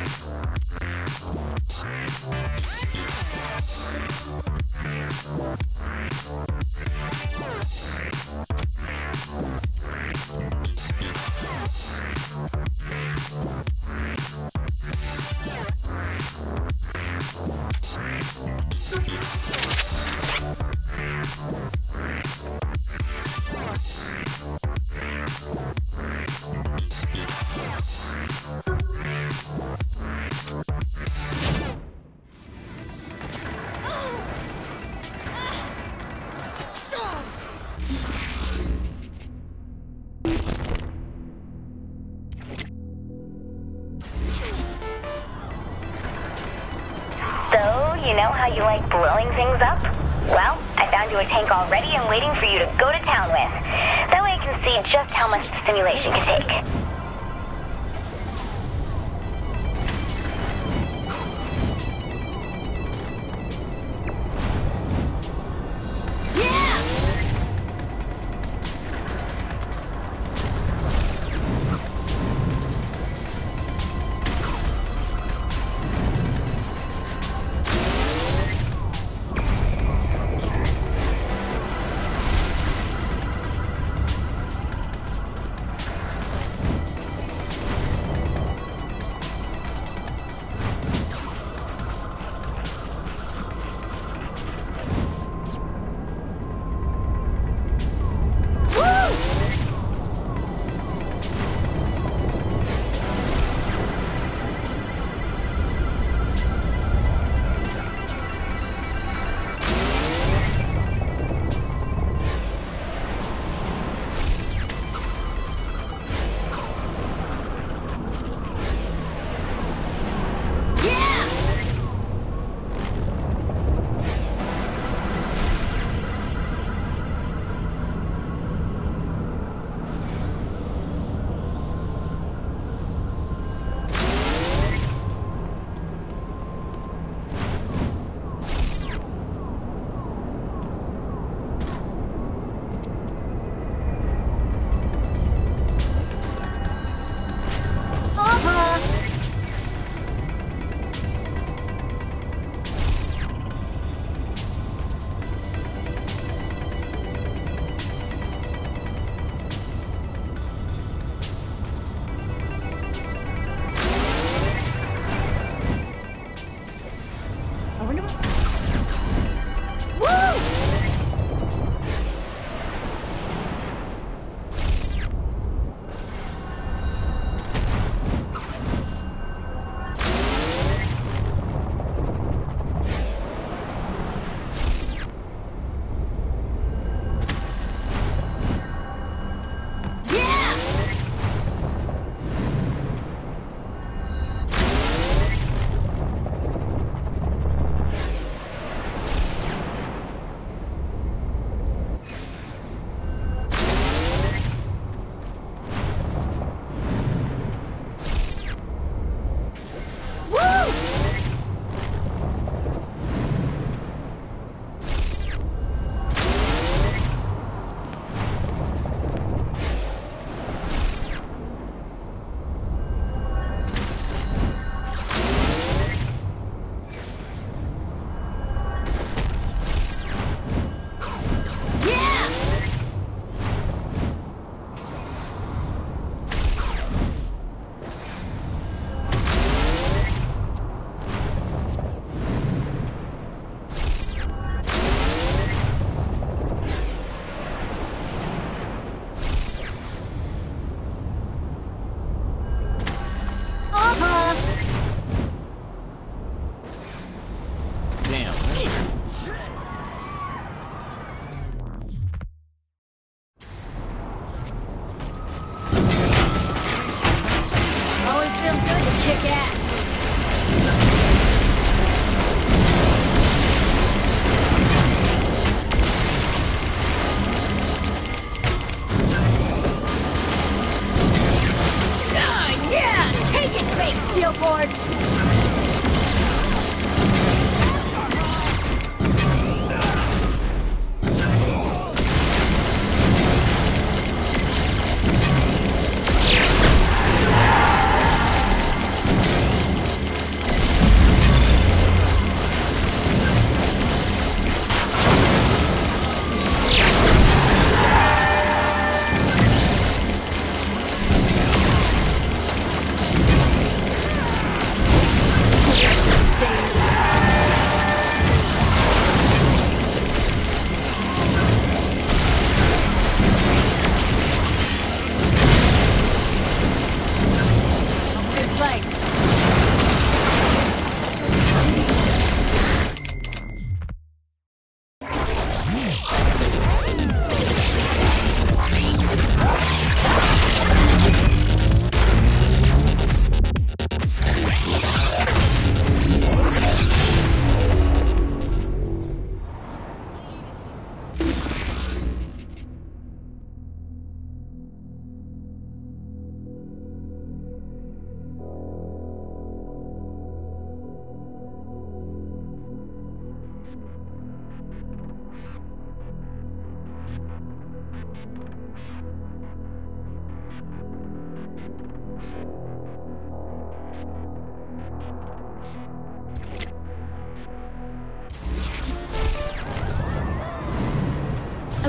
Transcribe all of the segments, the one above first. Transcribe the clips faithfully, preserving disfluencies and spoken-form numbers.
You know how you like blowing things up? Well, I found you a tank already and waiting for you to go to town with. That way I can see just how much the simulation can take.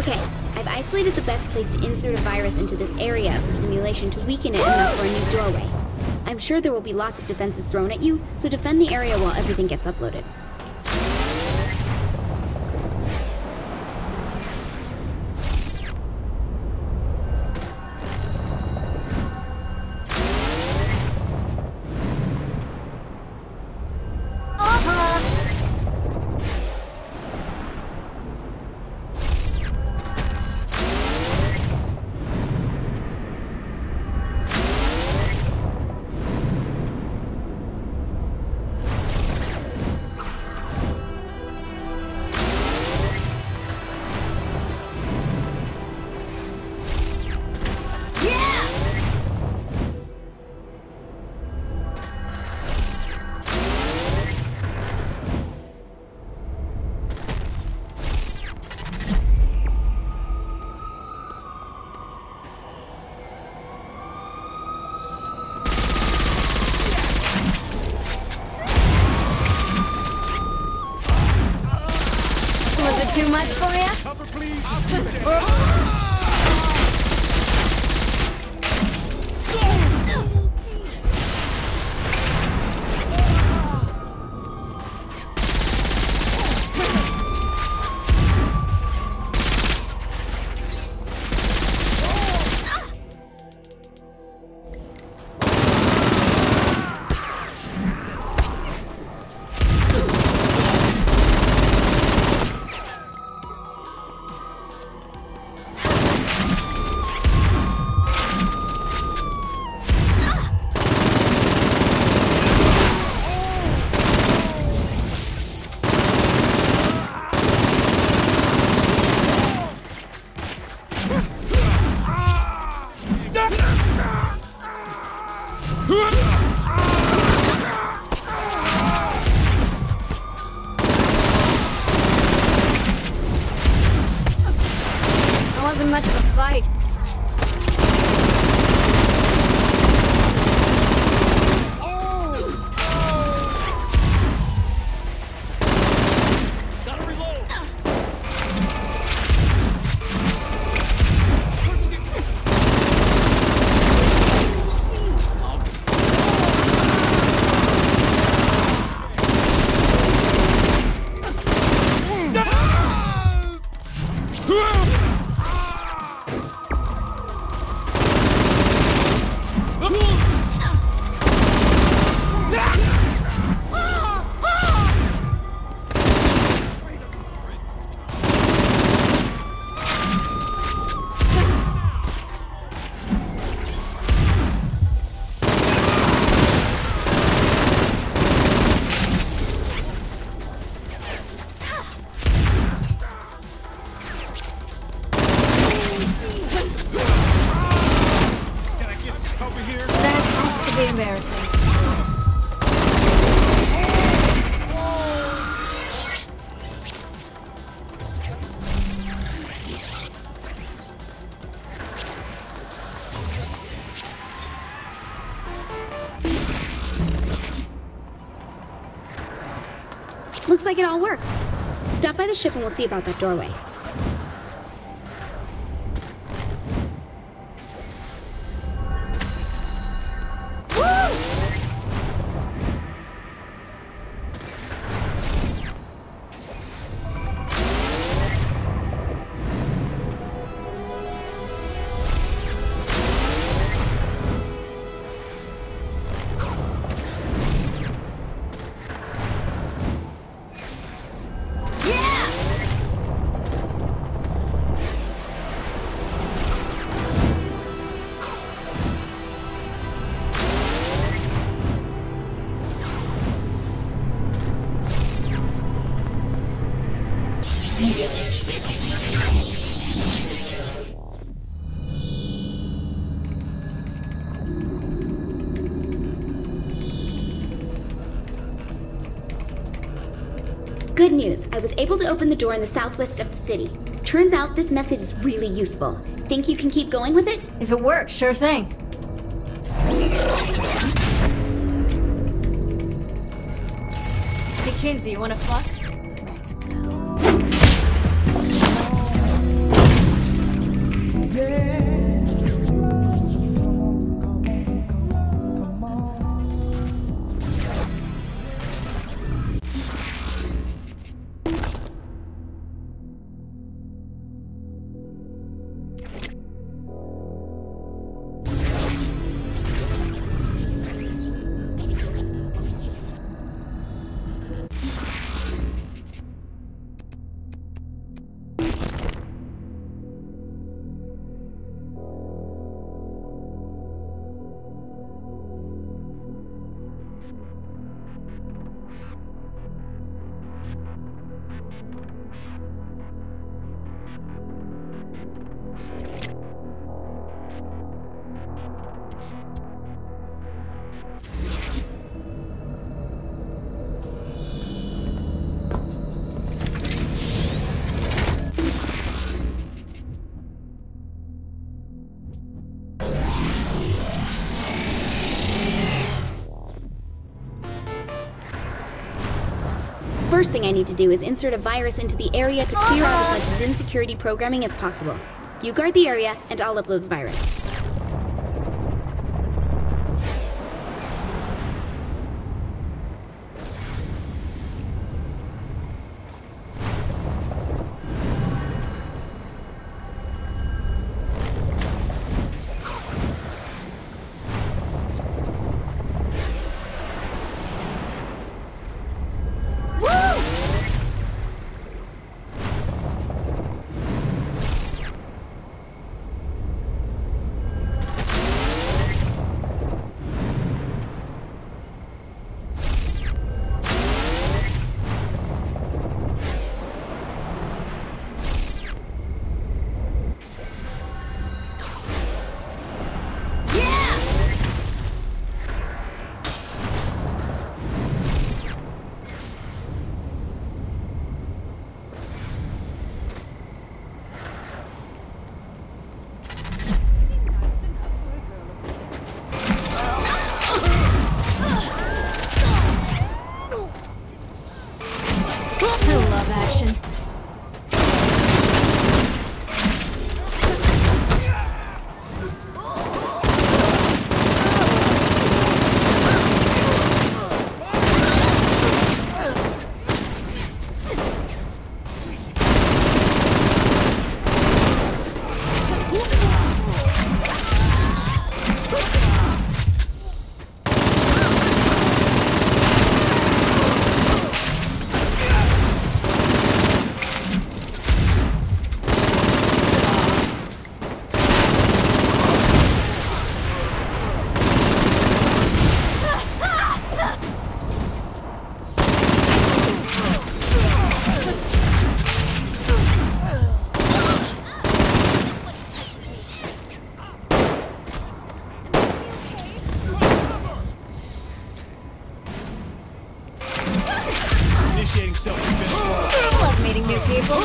Okay, I've isolated the best place to insert a virus into this area of the simulation to weaken it enough for a new doorway. I'm sure there will be lots of defenses thrown at you, so defend the area while everything gets uploaded. Too much for you? Cover, please. Wasn't much of a fight. Looks like it all worked. Stop by the ship and we'll see about that doorway. Good news, I was able to open the door in the southwest of the city. Turns out this method is really useful. Think you can keep going with it? If it works, sure thing. Hey Kinsey, you wanna fuck? Let's go. first thing I need to do is insert a virus into the area to clear out as much Zin security programming as possible. You guard the area, and I'll upload the virus. I love meeting new people.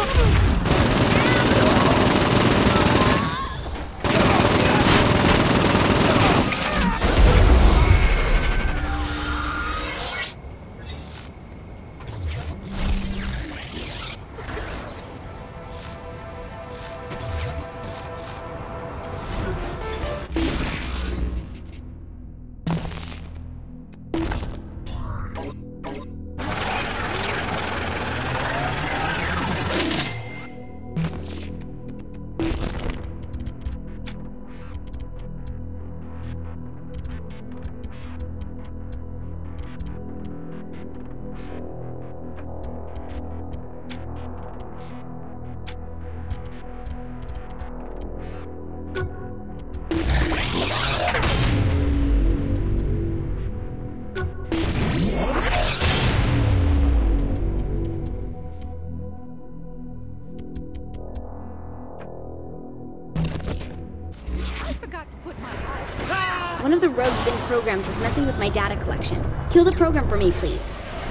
One of the rogue Zin programs is messing with my data collection. Kill the program for me, please.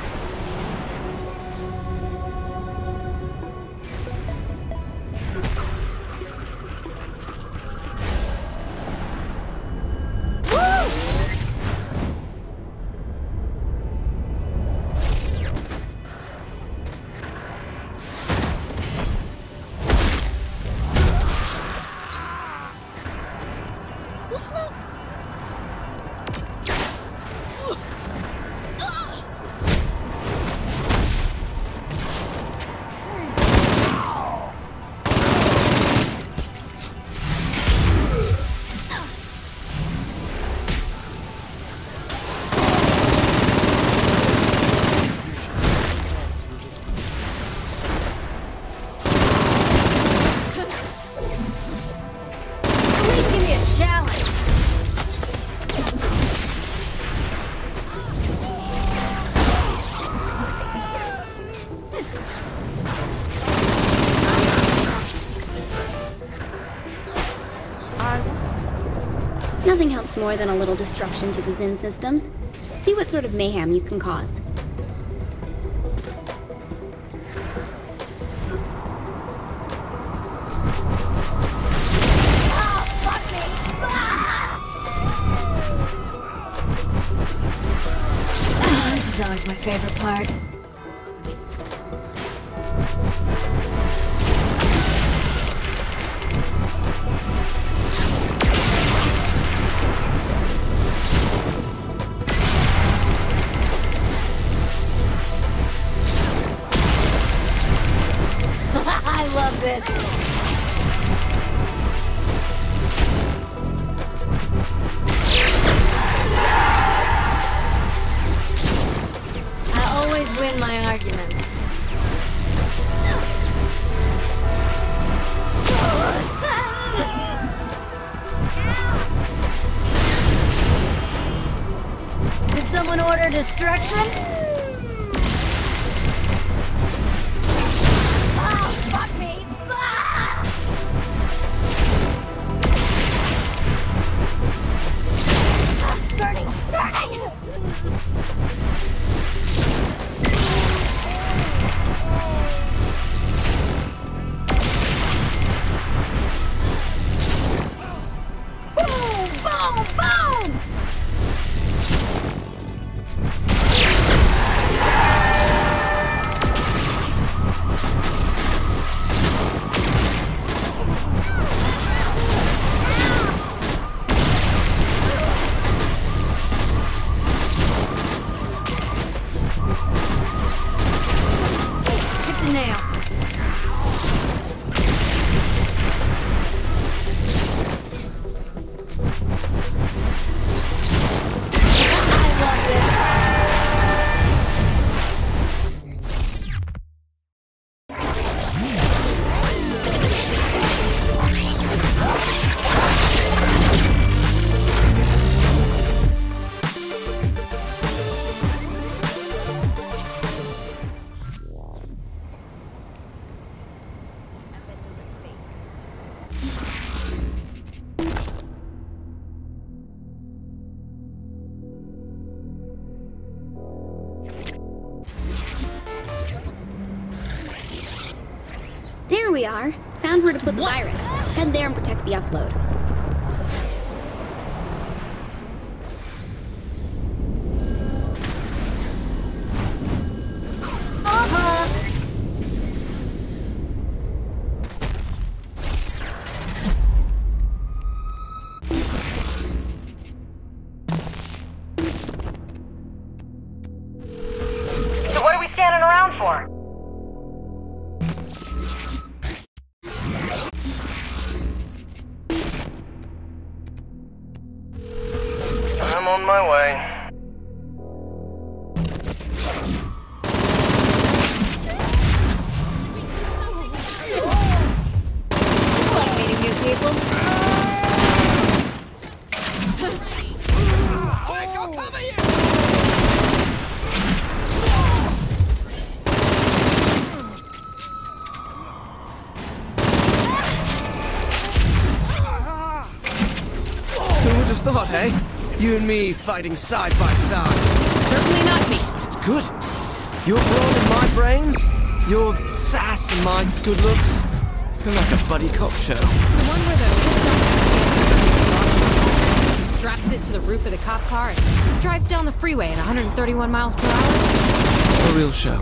Nothing helps more than a little disruption to the Zin systems. See what sort of mayhem you can cause. This is always my favorite part. win my arguments. Did someone order destruction? Oh, fuck me! Ah! Ah, burning! Burning! Boom! Boom! Boom! Chipped a nail. I want this. There we are. Found where to put the virus. Head there and protect the upload. Uh-huh. So what are we standing around for? I'm on my way. I like meeting new people. Who would have thought, eh? You and me fighting side by side. Certainly not me. It's good. Your brawn and my brains, your sass and my good looks. You're like a buddy cop show. The one where the he straps it to the roof of the cop car and drives down the freeway at one hundred thirty-one miles per hour. A real show.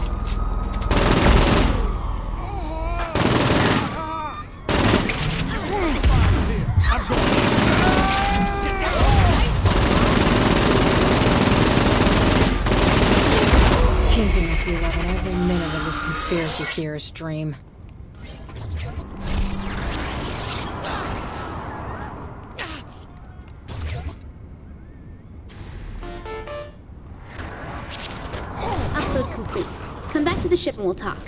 Kinsey must be loving every minute of this conspiracy theorist dream. Upload complete. Come back to the ship and we'll talk.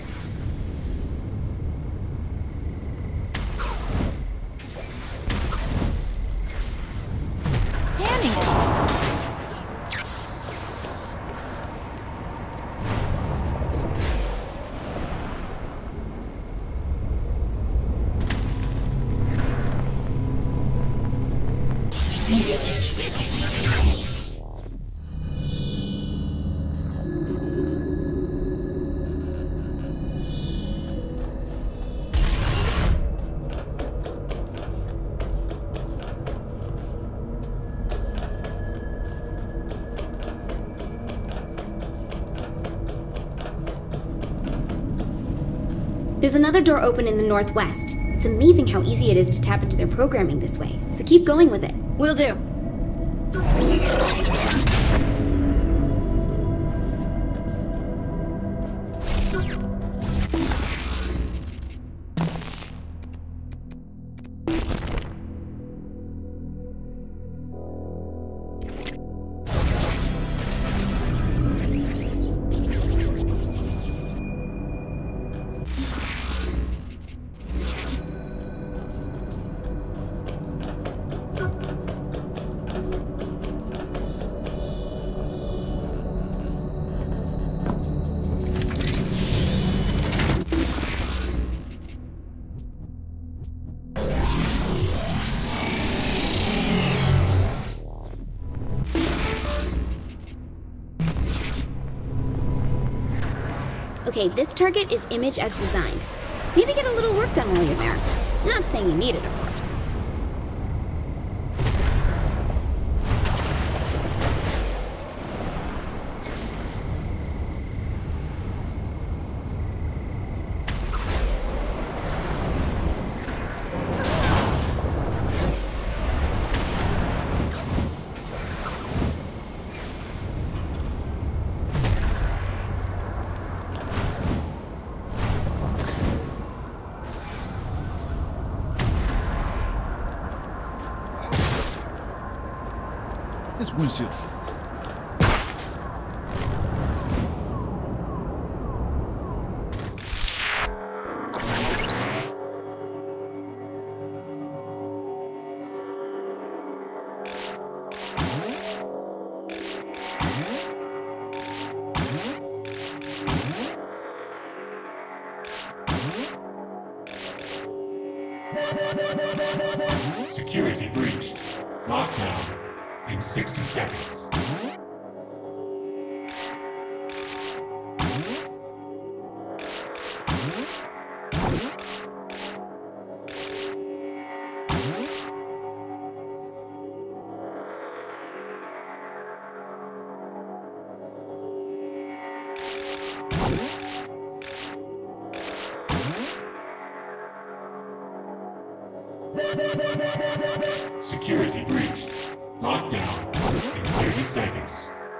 Tanning is... There's another door open in the northwest. It's amazing how easy it is to tap into their programming this way, so keep going with it. Will do. Okay, this target is image as designed. Maybe get a little work done while you're there. Not saying you need it, of course. This windshield. Security breached. Lockdown in sixty seconds. Security breached. Lockdown in thirty seconds.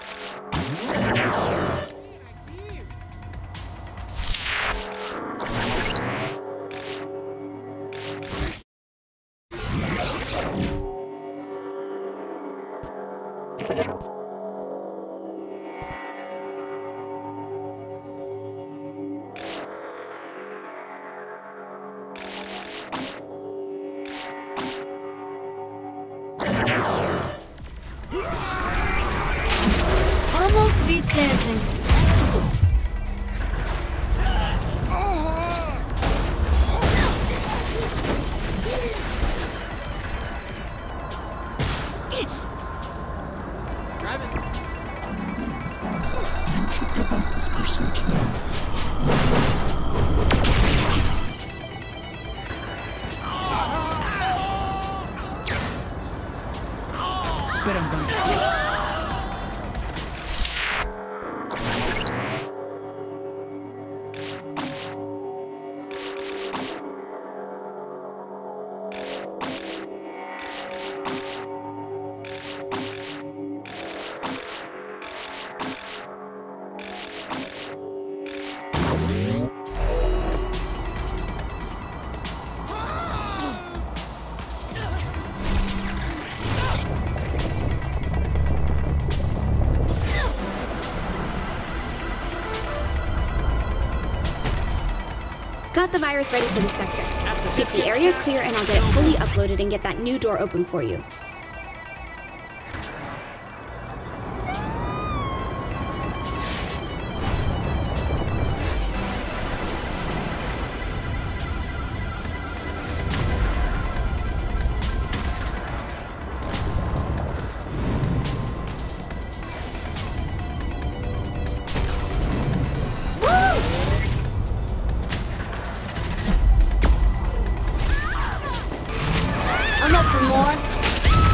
Almost beats dancing. This pursuit now. Bet I'm gonna. Got the virus ready for the sector. Keep the area clear and I'll get it fully uploaded and get that new door open for you. I'm up for more.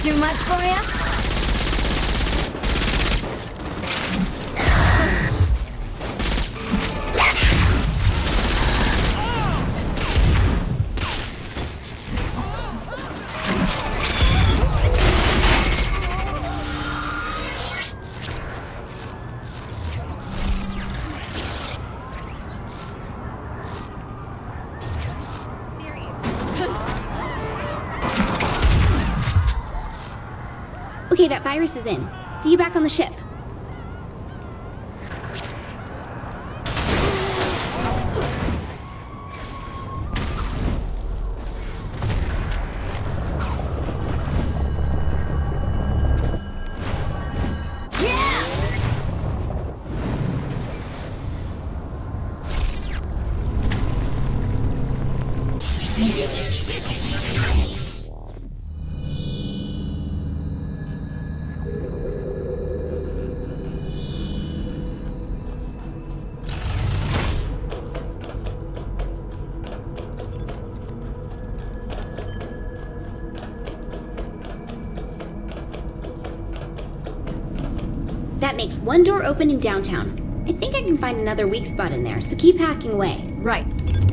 Too much for ya? Okay, that virus is in. See you back on the ship. That makes one door open in downtown. I think I can find another weak spot in there, so keep hacking away. Right.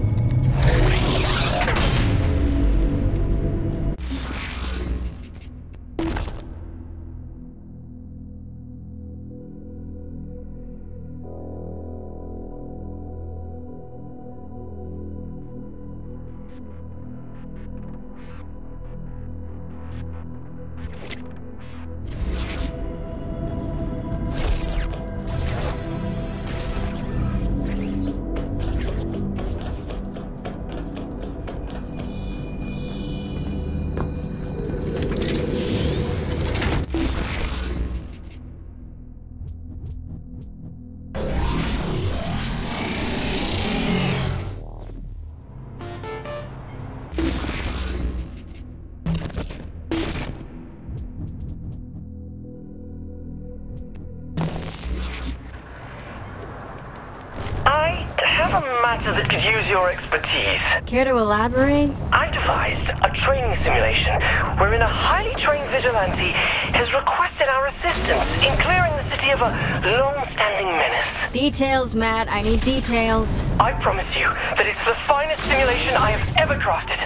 That could use your expertise. Care to elaborate? I devised a training simulation wherein a highly trained vigilante has requested our assistance in clearing the city of a long-standing menace. Details, Matt. I need details. I promise you that it's the finest simulation I have ever crafted.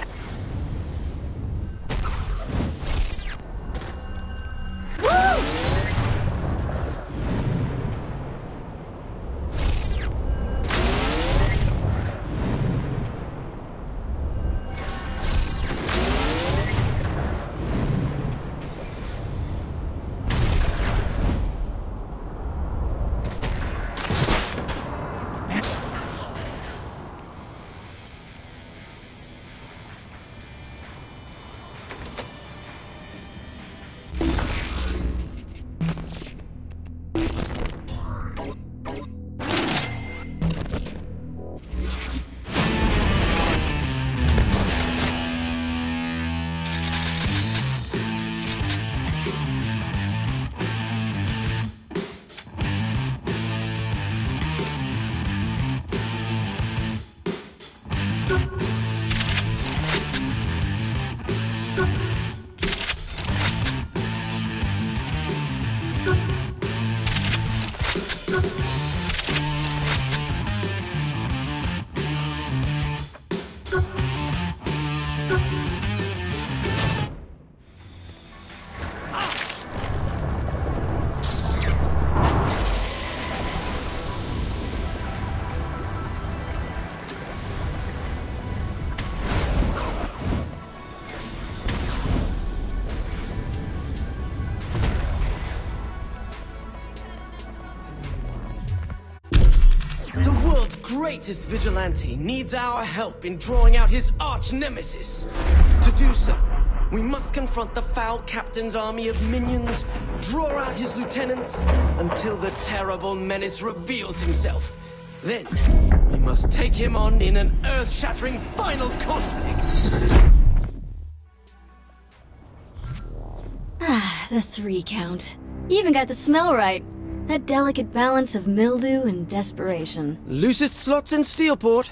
Greatest vigilante needs our help in drawing out his arch nemesis. To do so, we must confront the foul captain's army of minions, draw out his lieutenants, until the terrible menace reveals himself. Then, we must take him on in an earth-shattering final conflict. Ah, the three count. You even got the smell right. That delicate balance of mildew and desperation. Loosest slots in Steelport.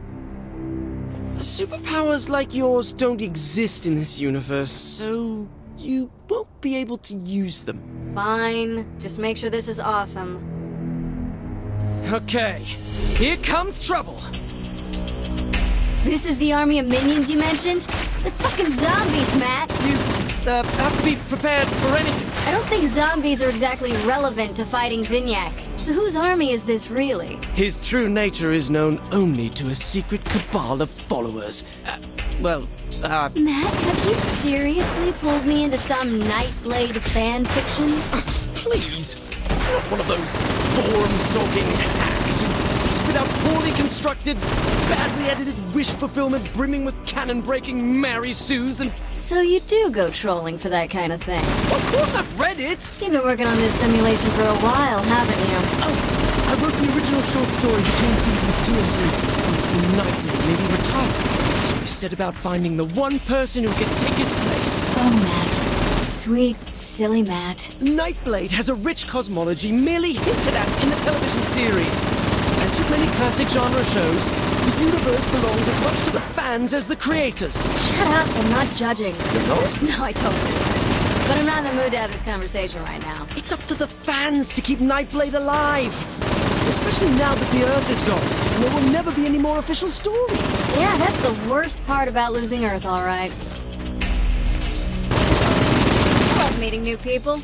Superpowers like yours don't exist in this universe, so you won't be able to use them. Fine. Just make sure this is awesome. Okay, here comes trouble. This is the army of minions you mentioned? They're fucking zombies, Matt! You uh, have to be prepared for anything. I don't think zombies are exactly relevant to fighting Zinyak. So whose army is this really? His true nature is known only to a secret cabal of followers. Uh, well, uh... Matt, have you seriously pulled me into some Nightblade fan fiction? Please! You're not one of those forum-stalking hacks who spit out poorly constructed, badly edited wish fulfillment brimming with cannon-breaking Mary Sues and... So you do go trolling for that kind of thing? Of course I've read it! You've been working on this simulation for a while, haven't you? Oh, I wrote the original short story between seasons two and three. Once Nightblade may be retired, so we set about finding the one person who can take his place. Oh, Matt. Sweet, silly Matt. Nightblade has a rich cosmology merely hinted at in the television series. As with many classic genre shows, the universe belongs as much to the fans as the creators. Shut up, I'm not judging. You're not? No, I totally am. But I'm not in the mood to have this conversation right now. It's up to the fans to keep Nightblade alive. Especially now that the Earth is gone, and there will never be any more official stories. Yeah, that's the worst part about losing Earth, all right. I love meeting new people.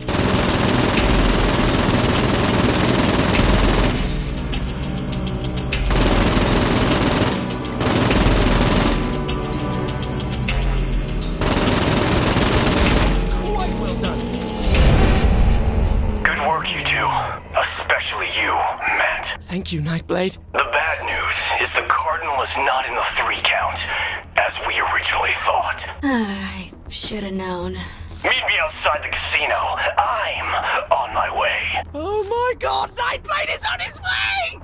Quite well done. Good work, you two. Especially you, Matt. Thank you, Nightblade. The bad news is the Cardinal is not in the three count, as we originally thought. I should have known. Meet me outside the casino. I'm on my way. Oh my god, Nightblade is on his way!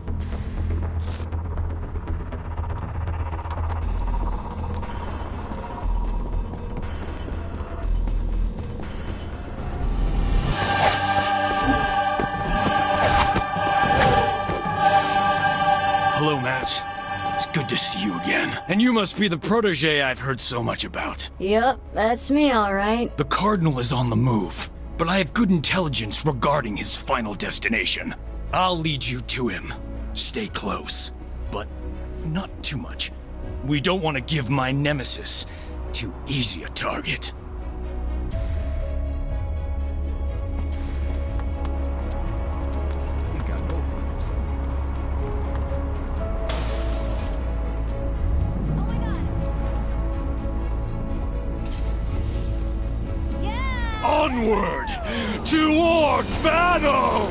Hello, Matt. It's good to see you again. And you must be the protege I've heard so much about. Yep, that's me, all right. The Cardinal is on the move, but I have good intelligence regarding his final destination. I'll lead you to him. Stay close, but not too much. We don't want to give my nemesis too easy a target. Onward! Toward battle!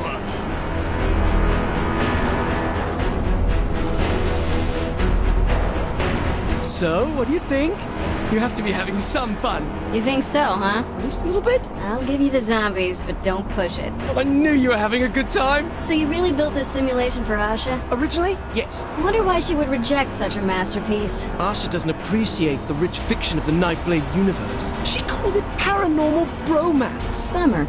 So, what do you think? You have to be having some fun. You think so, huh? Just a little bit? I'll give you the zombies, but don't push it. Well, I knew you were having a good time. So you really built this simulation for Asha? Originally, yes. I wonder why she would reject such a masterpiece. Asha doesn't appreciate the rich fiction of the Nightblade universe. She called it paranormal bromance. Bummer.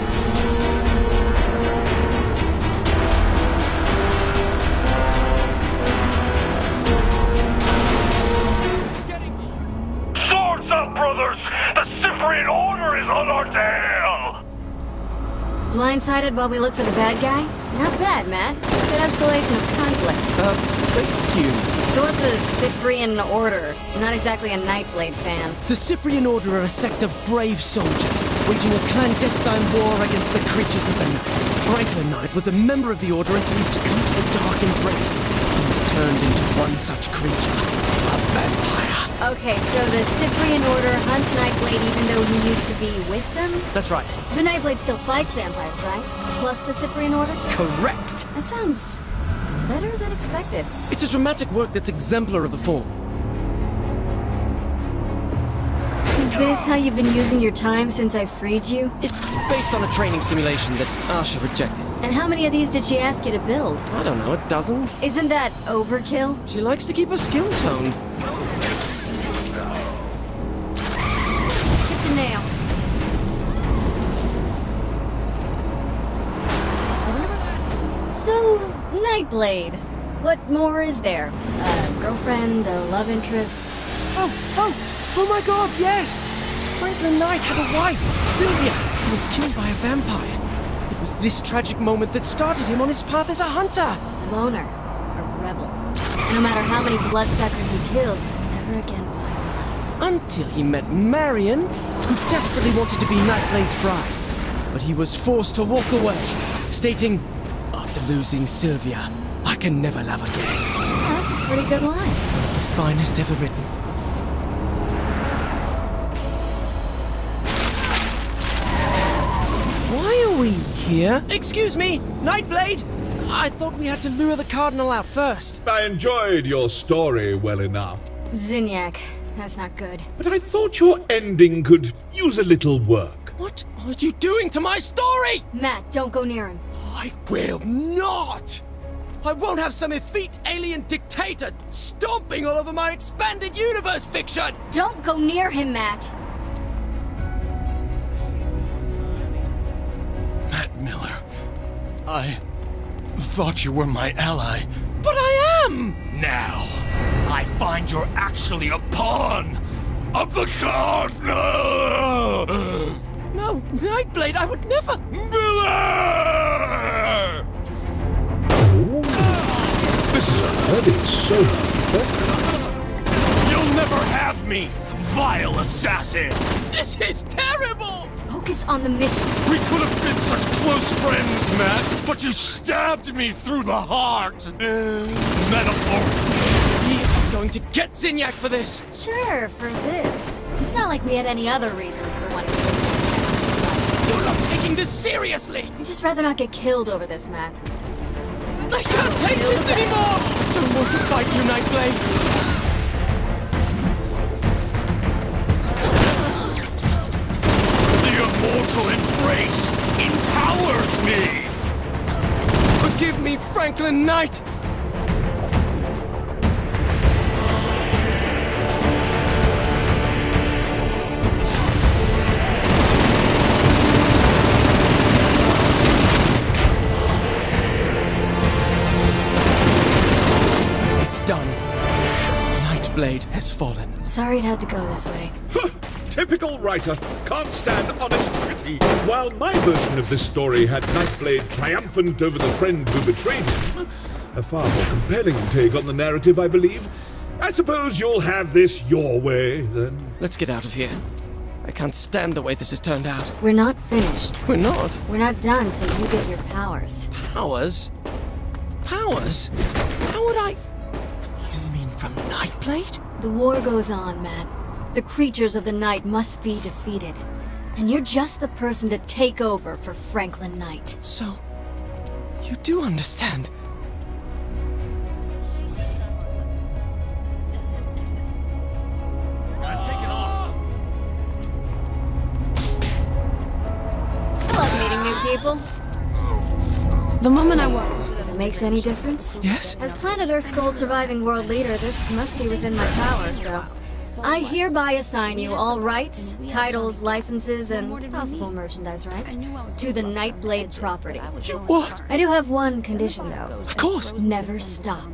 Swords up, brothers! The Cyprian Order is on our tail! Blindsided while we look for the bad guy? Not bad, Matt. Good escalation of conflict. Uh, thank you. So what's the Cyprian Order? I'm not exactly a Nightblade fan. The Cyprian Order are a sect of brave soldiers, waging a clandestine war against the creatures of the night. Franklin Knight was a member of the Order until he succumbed to the Dark Embrace. He was turned into one such creature, a vampire. Okay, so the Cyprian Order hunts Nightblade even though he used to be with them? That's right. But Nightblade still fights vampires, right? Plus the Cyprian Order? Correct. That sounds better than expected. It's a dramatic work that's exemplar of the form. Is this how you've been using your time since I freed you? It's based on a training simulation that Asha rejected. And how many of these did she ask you to build? I don't know, a dozen? Isn't that overkill? She likes to keep her skills honed. Chipped a nail. So, Nightblade. What more is there? A girlfriend, a love interest? Oh, oh, oh my god, yes! Franklin Knight had a wife, Sylvia, who was killed by a vampire. It was this tragic moment that started him on his path as a hunter. Loner. A rebel. And no matter how many bloodsuckers he kills, he'll never again find love. Until he met Marion, who desperately wanted to be Nightblade's bride. But he was forced to walk away, stating, "After losing Sylvia, I can never love again." Yeah, that's a pretty good line. The finest ever written. Why are we here? Excuse me, Nightblade! I thought we had to lure the Cardinal out first. I enjoyed your story well enough. Zinyak. That's not good. But I thought your ending could use a little work. What are you doing to my story? Matt, don't go near him. I will not! I won't have some effete alien dictator stomping all over my expanded universe fiction! Don't go near him, Matt! Matt Miller, I thought you were my ally. But I am! Now, I find you're actually a pawn of the Cardinal! No, Nightblade, I would never... Miller! Oh, this is already so perfect. You'll never have me, vile assassin! This is terrible! Focus on the mission. We could have been such close friends, Matt, but you stabbed me through the heart. Metaphorically. We are going to get Zinyak for this! Sure, for this. It's not like we had any other reasons for wanting to do You're not taking this seriously! I'd just rather not get killed over this, Matt. I can't take this anymore! I don't want to fight you, Nightblade! Immortal embrace empowers me! Forgive me, Franklin Knight! It's done. Nightblade has fallen. Sorry it had to go this way. Typical writer. Can't stand honest critique. While my version of this story had Nightblade triumphant over the friend who betrayed him, a far more compelling take on the narrative, I believe. I suppose you'll have this your way, then. Let's get out of here. I can't stand the way this has turned out. We're not finished. We're not? We're not done till you get your powers. Powers? Powers? How would I... You mean from Nightblade? The war goes on, Matt. The creatures of the night must be defeated. And you're just the person to take over for Franklin Knight. So, you do understand. I'm taking off. I love meeting new people. The moment I walked into If it makes any difference. Yes? As Planet Earth's sole surviving world leader, this must be within my power, so... I hereby assign you all rights, titles, licenses, and possible merchandise rights to the Nightblade property. You what? I do have one condition, though. Of course. Never stop.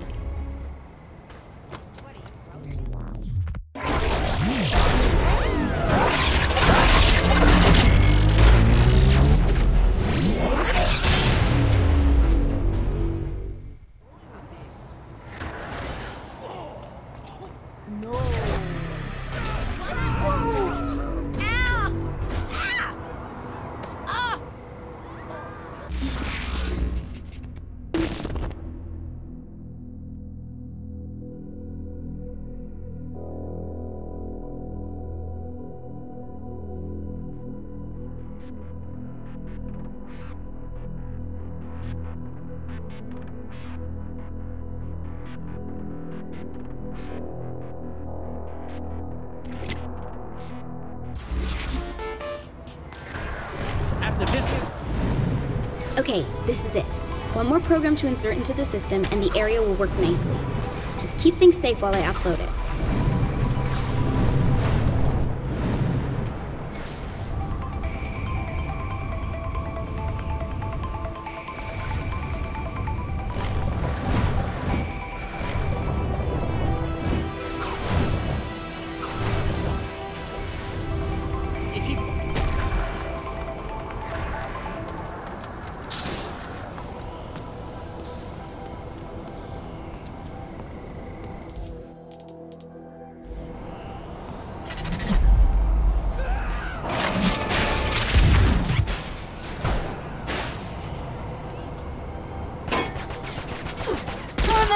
Okay, this is it. One more program to insert into the system and the area will work nicely. Just keep things safe while I upload it.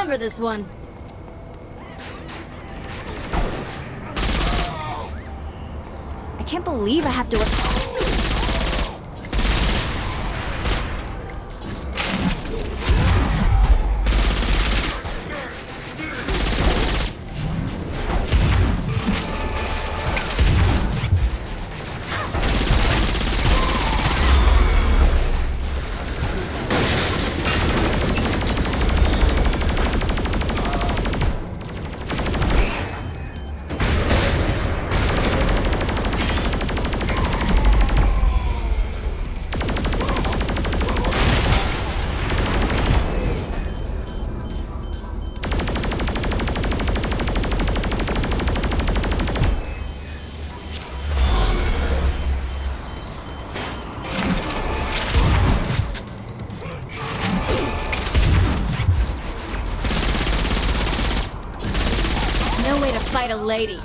stronger, this one. I can't believe I have to... Fight a lady.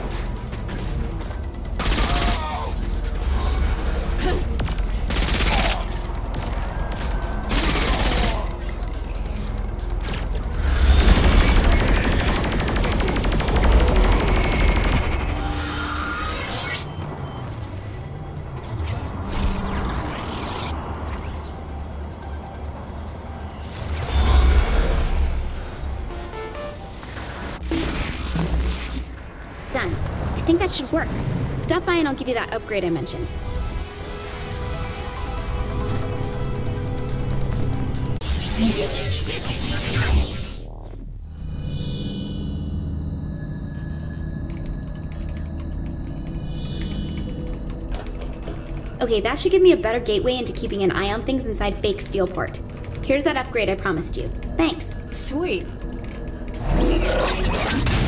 Done. I think that should work. Stop by and I'll give you that upgrade I mentioned. Okay, that should give me a better gateway into keeping an eye on things inside fake Steelport. Here's that upgrade I promised you. Thanks. Sweet.